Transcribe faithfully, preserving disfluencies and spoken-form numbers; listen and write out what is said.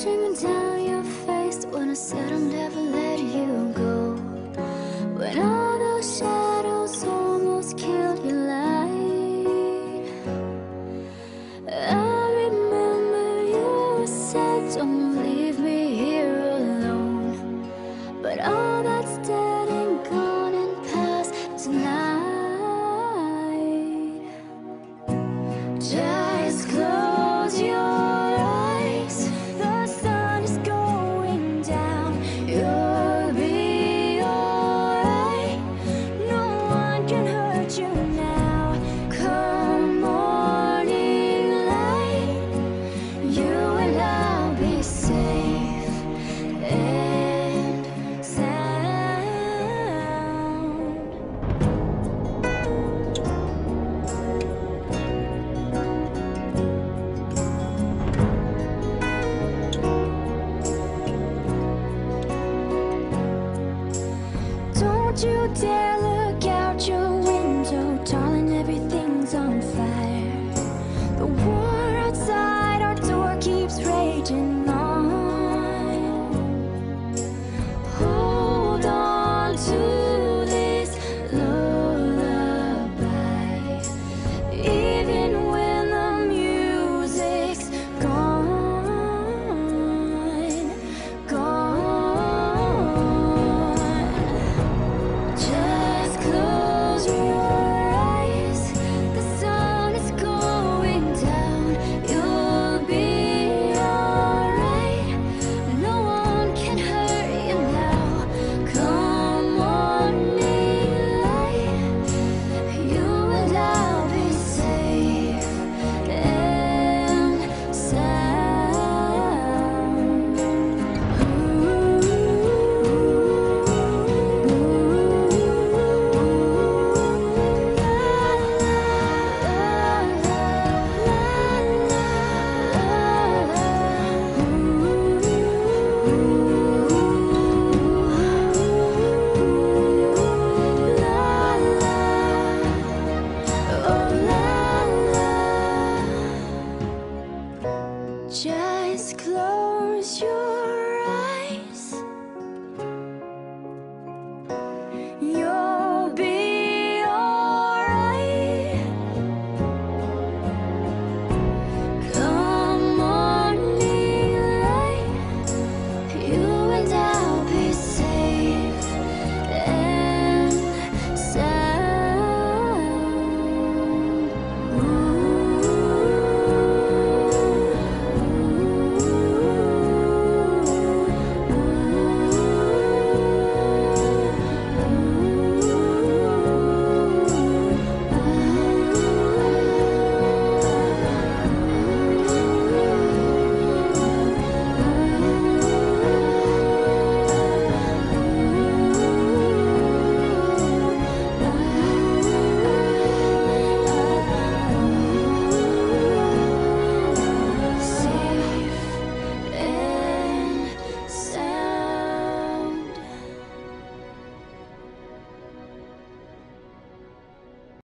streaming down your face when I said I'll never let you go. When all those shadows almost killed your light, I remember you said don't leave me here alone. But all that's dead and gone and past tonight. Just close your eyes, the sun is going down. You'll be alright, no one can hurt you now. Come morning light, you and I'll be safe and sound. Don't you dare look out your window, darling, everything's on fire. The war outside our door keeps raging on. Hold on to this lullaby, even when the music's gone, gone. Just close your eyes, the sun is going down. You'll be alright, no one can hurt you now. Come morning light, you and I'll be safe and just close your